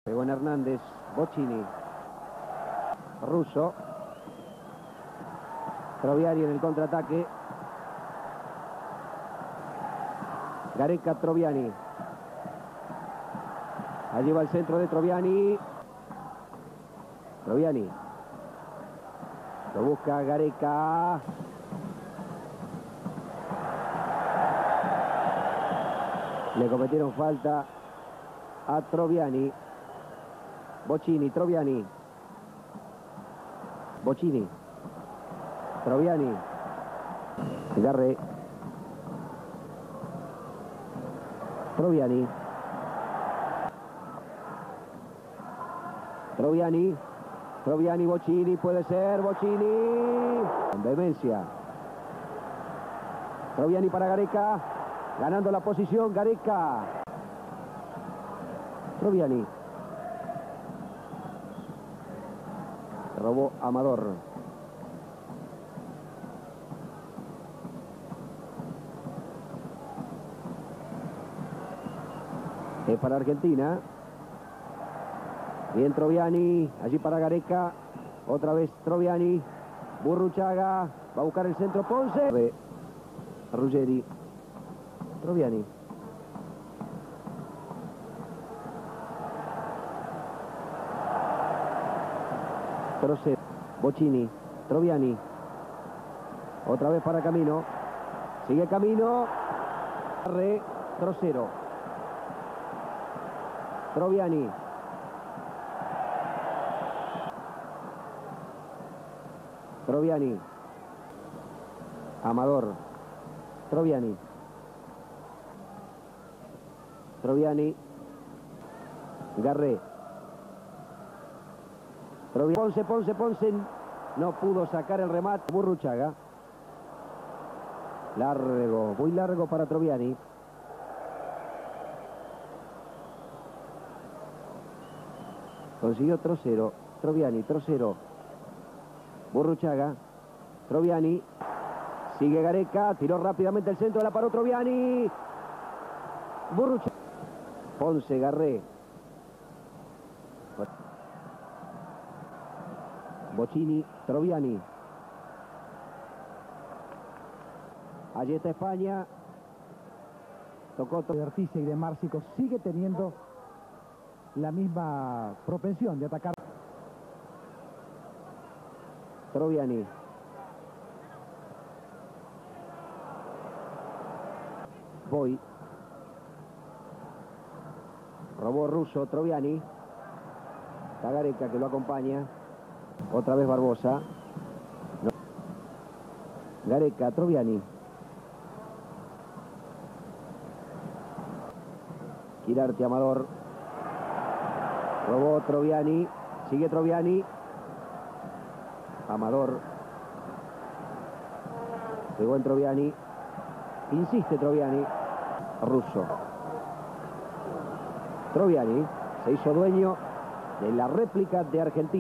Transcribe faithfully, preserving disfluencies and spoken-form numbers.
Pegó en Hernández, Bocini, Russo, Troviani en el contraataque, Gareca, Troviani, allí va el centro de Troviani, Troviani, lo busca Gareca, le cometieron falta a Troviani. Bocini, Troviani, Bocini, Troviani, Garre, Troviani, Troviani, Troviani, Bocini, puede ser, Bocini, con vehemencia, Troviani para Gareca, ganando la posición, Gareca, Troviani, robó Amador. Es para Argentina. Bien Troviani, allí para Gareca. Otra vez Troviani. Burruchaga, va a buscar el centro Ponce. Ruggeri. Troviani. Trocero, Bocini, Troviani, otra vez para Camino, sigue Camino, Re, Trocero, Troviani, Troviani, Amador, Troviani, Troviani, Garré, Ponce, Ponce, Ponce, no pudo sacar el remate. Burruchaga. Largo, muy largo para Troviani. Consiguió Trocero, Troviani, Trocero. Burruchaga, Troviani. Sigue Gareca, tiró rápidamente el centro, la paró Troviani. Burruchaga. Ponce, Garré. Bocini, Troviani. Allí está España. Tocó de Articia y de Márcico sigue teniendo la misma propensión de atacar. Troviani. Boy. Robó Russo, Troviani. Gareca que lo acompaña. Otra vez Barbosa. No. Gareca, Troviani. Quirarte, Amador. Robó Troviani. Sigue Troviani. Amador. Pegó en Troviani. Insiste Troviani. Russo. Troviani se hizo dueño de la réplica de Argentina.